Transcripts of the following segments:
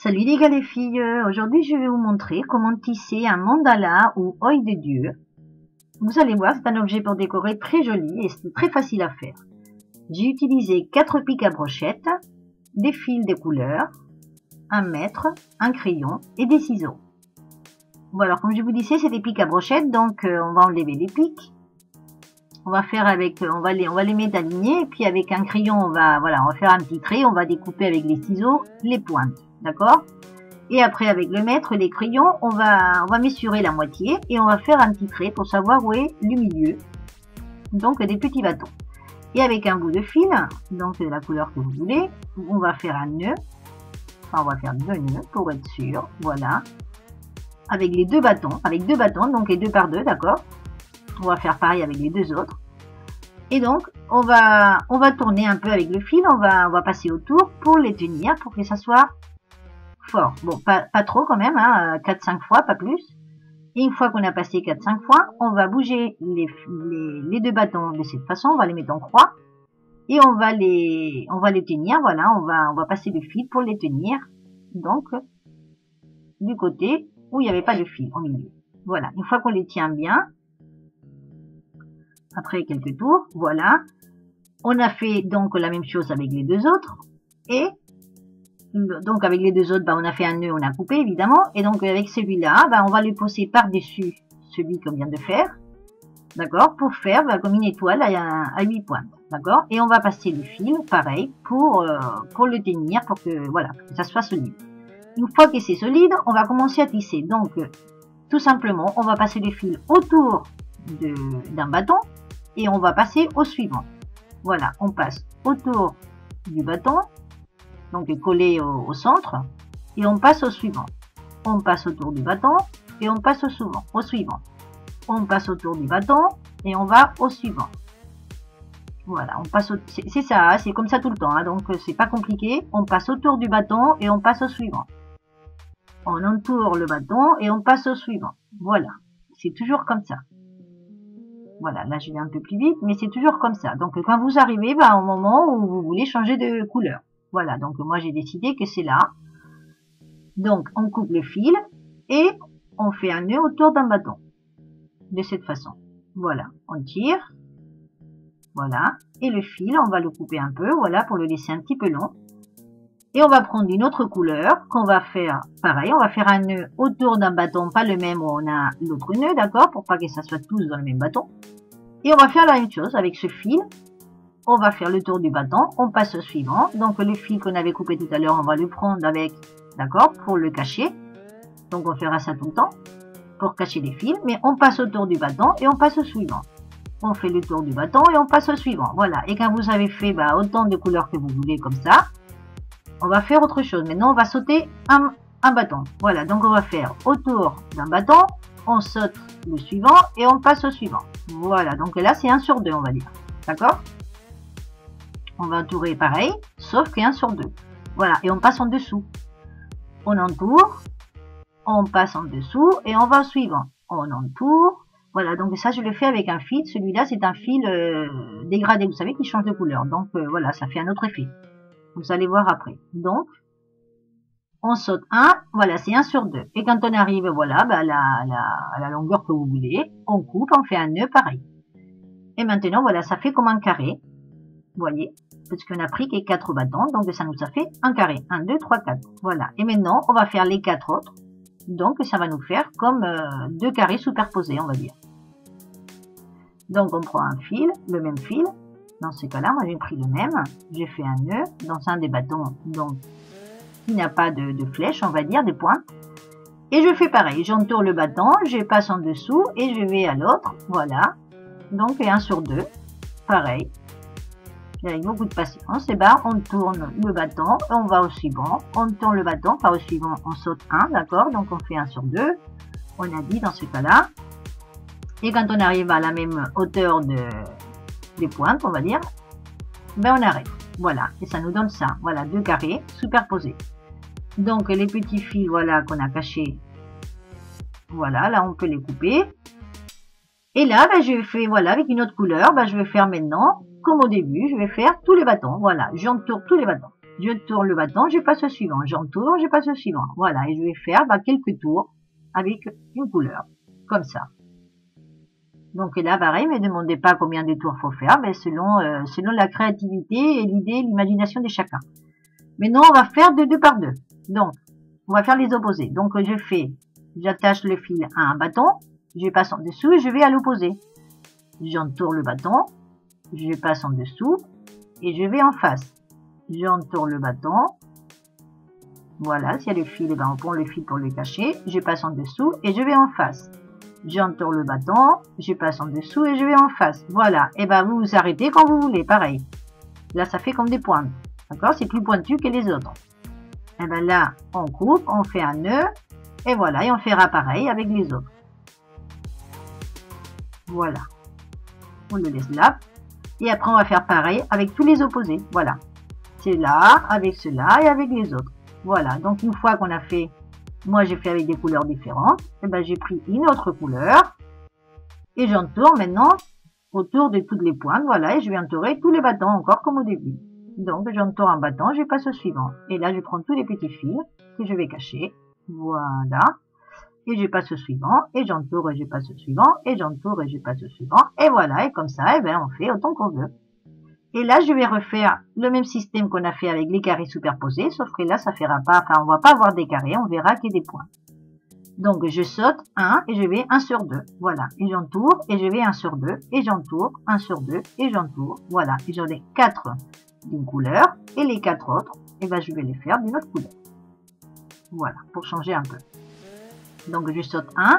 Salut les gars les filles, aujourd'hui je vais vous montrer comment tisser un mandala ou œil de Dieu. Vous allez voir, c'est un objet pour décorer très joli et c'est très facile à faire. J'ai utilisé 4 pics à brochette, des fils de couleur, un mètre, un crayon et des ciseaux. Bon alors comme je vous disais, c'est des pics à brochette, donc on va enlever les pics. On va faire avec, on va les mettre alignés et puis avec un crayon on va faire un petit trait, on va découper avec les ciseaux les pointes. D'accord? Et après, avec le mètre, les crayons, on va mesurer la moitié et on va faire un petit trait pour savoir où est le milieu. Donc, des petits bâtons. Et avec un bout de fil, donc de la couleur que vous voulez, on va faire un nœud. Enfin, on va faire 2 nœuds pour être sûr. Voilà. Avec les deux bâtons, donc les 2 par 2, d'accord? On va faire pareil avec les 2 autres. Et donc, on va tourner un peu avec le fil, on va passer autour pour les tenir, pour que ça soit fort. Bon, pas trop quand même, hein, 4-5 fois, pas plus. Et une fois qu'on a passé 4-5 fois, on va bouger les 2 bâtons de cette façon, on va les mettre en croix. Et on va les tenir, voilà, on va passer le fil pour les tenir. Donc, du côté où il n'y avait pas de fil au milieu. Voilà, une fois qu'on les tient bien, après quelques tours, voilà. On a fait donc la même chose avec les 2 autres. Et donc avec les 2 autres, on a fait un nœud, on a coupé évidemment. Et donc avec celui-là, on va le poser par-dessus celui qu'on vient de faire. D'accord? Pour faire comme une étoile à 8 pointes. D'accord? Et on va passer le fil, pareil, pour le tenir, pour que, voilà, que ça soit solide. Une fois que c'est solide, on va commencer à tisser. Donc, tout simplement, on va passer le fil autour d'un bâton et on va passer au suivant. Voilà, on passe autour du bâton, donc collé au centre, et on passe au suivant. On passe autour du bâton et on passe au suivant. On passe autour du bâton et on va au suivant. Voilà, on passe c'est ça, c'est comme ça tout le temps, hein, donc c'est pas compliqué. On passe autour du bâton et on passe au suivant. On entoure le bâton et on passe au suivant. Voilà, c'est toujours comme ça. Voilà, là je vais un peu plus vite, mais c'est toujours comme ça. Donc quand vous arrivez au moment où vous voulez changer de couleur. Voilà, donc moi j'ai décidé que c'est là. Donc on coupe le fil et on fait un nœud autour d'un bâton. De cette façon. Voilà, on tire. Voilà, et le fil, on va le couper un peu, voilà, pour le laisser un petit peu long. Et on va prendre une autre couleur qu'on va faire pareil. On va faire un nœud autour d'un bâton, pas le même où on a l'autre nœud, d'accord, pour pas que ça soit tous dans le même bâton. Et on va faire la même chose avec ce fil. On va faire le tour du bâton, on passe au suivant. Donc le fil qu'on avait coupé tout à l'heure, on va le prendre avec, d'accord, pour le cacher. Donc on fera ça tout le temps, pour cacher les fils. Mais on passe autour du bâton et on passe au suivant. On fait le tour du bâton et on passe au suivant. Voilà, et quand vous avez fait autant de couleurs que vous voulez comme ça, on va faire autre chose. Maintenant, on va sauter un bâton. Voilà, donc on va faire autour d'un bâton, on saute le suivant et on passe au suivant. Voilà, donc là c'est 1 sur 2, on va dire. D'accord? On va entourer pareil, sauf que 1 sur 2. Voilà, et on passe en dessous. On entoure, on passe en dessous et on va au suivant. On entoure. Voilà, donc ça je le fais avec un fil. Celui-là c'est un fil dégradé, vous savez, qui change de couleur. Donc voilà, ça fait un autre effet. Vous allez voir après. Donc, on saute 1, voilà, c'est 1 sur 2. Et quand on arrive, voilà, à la longueur que vous voulez, on coupe, on fait un nœud pareil. Et maintenant, voilà, ça fait comme un carré. Vous voyez, parce qu'on a pris que 4 bâtons, donc ça nous a fait un carré. 1, 2, 3, 4. Voilà. Et maintenant, on va faire les 4 autres. Donc, ça va nous faire comme 2 carrés superposés, on va dire. Donc, on prend un fil, le même fil. Dans ce cas-là, moi j'ai pris le même. J'ai fait un nœud dans un des bâtons, donc il n'y a pas de flèche, on va dire, des points. Et je fais pareil. J'entoure le bâton, je passe en dessous et je vais à l'autre. Voilà. Donc 1 sur 2. Pareil. Avec beaucoup de patience. Et on tourne le bâton, on va au suivant. On tourne le bâton, pas au suivant, on saute 1, d'accord? Donc on fait 1 sur 2. On a dit dans ce cas-là. Et quand on arrive à la même hauteur des pointes, on va dire, on arrête. Voilà, et ça nous donne ça. Voilà, 2 carrés superposés. Donc les petits fils, voilà, qu'on a cachés, voilà, là on peut les couper. Et là, je fais, voilà, avec une autre couleur, je vais faire maintenant, comme au début, je vais faire tous les bâtons. Voilà, j'entoure tous les bâtons. je tourne le bâton, je passe au suivant, j'entoure, je passe au suivant. Voilà, et je vais faire quelques tours avec une couleur, comme ça. Donc là, pareil, ne me demandez pas combien de tours faut faire, mais selon la créativité et l'idée, l'imagination de chacun. Maintenant, on va faire de 2 par 2. Donc, on va faire les opposés. Donc, j'attache le fil à un bâton, je passe en dessous et je vais à l'opposé. J'entoure le bâton, je passe en dessous et je vais en face. J'entoure le bâton. Voilà, s'il y a le fil, ben on prend le fil pour le cacher. Je passe en dessous et je vais en face. J'entoure le bâton, je passe en dessous et je vais en face. Voilà, et ben vous vous arrêtez quand vous voulez, pareil. Là, ça fait comme des pointes. D'accord? C'est plus pointu que les autres. Et ben là, on coupe, on fait un nœud et voilà, et on fera pareil avec les autres. Voilà. On le laisse là. Et après, on va faire pareil avec tous les opposés. Voilà. C'est là, avec cela et avec les autres. Voilà. Donc, une fois qu'on a fait, moi, j'ai fait avec des couleurs différentes. Et ben, j'ai pris une autre couleur. Et j'entoure maintenant autour de toutes les pointes. Voilà. Et je vais entourer tous les bâtons encore comme au début. Donc, j'entoure un bâton, je passe au suivant. Et là, je prends tous les petits fils que je vais cacher. Voilà. Et je passe au suivant, et j'entoure et je passe au suivant, et j'entoure et je passe au suivant, et voilà, et comme ça, on fait autant qu'on veut. Et là, je vais refaire le même système qu'on a fait avec les carrés superposés, sauf que là, ça fera pas, enfin, on va pas avoir des carrés, on verra qu'il y a des points. Donc, je saute 1, et je vais 1 sur 2, voilà, et j'entoure, et je vais 1 sur 2, et j'entoure, 1 sur 2, et j'entoure, voilà, et j'en ai 4 d'une couleur, et les 4 autres, et je vais les faire d'une autre couleur. Voilà, pour changer un peu. Donc, je saute 1,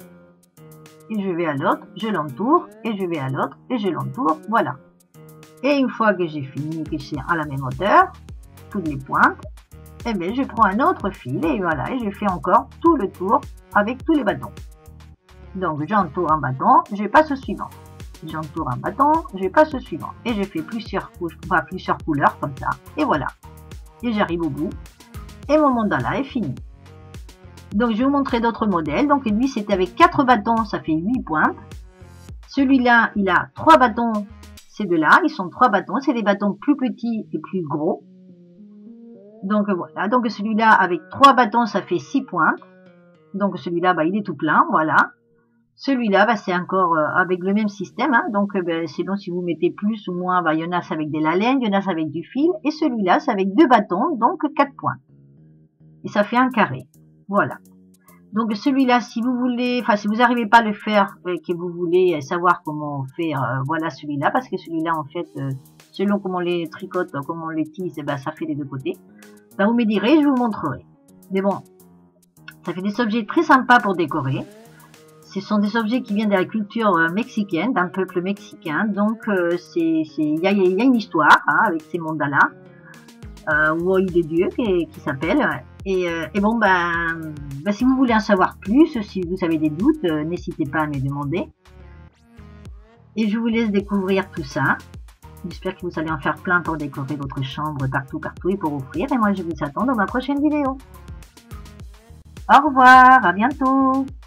et je vais à l'autre, je l'entoure, et je vais à l'autre, et je l'entoure, voilà. Et une fois que j'ai fini, que c'est à la même hauteur, toutes les pointes, je prends un autre fil, et voilà, et je fais encore tout le tour avec tous les bâtons. Donc, j'entoure un bâton, je passe au suivant. J'entoure un bâton, je passe au suivant. Et je fais plusieurs couleurs comme ça, et voilà. Et j'arrive au bout, et mon mandala est fini. Donc, je vais vous montrer d'autres modèles. Donc, lui, c'était avec 4 bâtons, ça fait 8 pointes. Celui-là, il a 3 bâtons. Ces deux-là, ils sont 3 bâtons. C'est des bâtons plus petits et plus gros. Donc, voilà. Donc, celui-là, avec 3 bâtons, ça fait 6 pointes. Donc, celui-là, il est tout plein. Voilà. Celui-là, c'est encore avec le même système. Hein. Donc, sinon, si vous mettez plus ou moins, il y en a, c'est avec de la laine, il y en a, c'est avec du fil. Et celui-là, c'est avec 2 bâtons, donc 4 points. Et ça fait un carré. Voilà. Donc celui-là, si vous voulez, si vous n'arrivez pas à le faire et que vous voulez savoir comment faire, voilà celui-là, parce que celui-là, en fait, selon comment on les tricote, comment on les tisse, ça fait des deux côtés. Vous me direz, je vous montrerai. Mais bon, ça fait des objets très sympas pour décorer. Ce sont des objets qui viennent de la culture mexicaine, d'un peuple mexicain. Donc, il y a une histoire avec ces mandalas, ou des dieux qui s'appellent. Et bon, si vous voulez en savoir plus, si vous avez des doutes, n'hésitez pas à me demander. Et je vous laisse découvrir tout ça. J'espère que vous allez en faire plein pour décorer votre chambre partout et pour offrir. Et moi, je vous attends dans ma prochaine vidéo. Au revoir, à bientôt.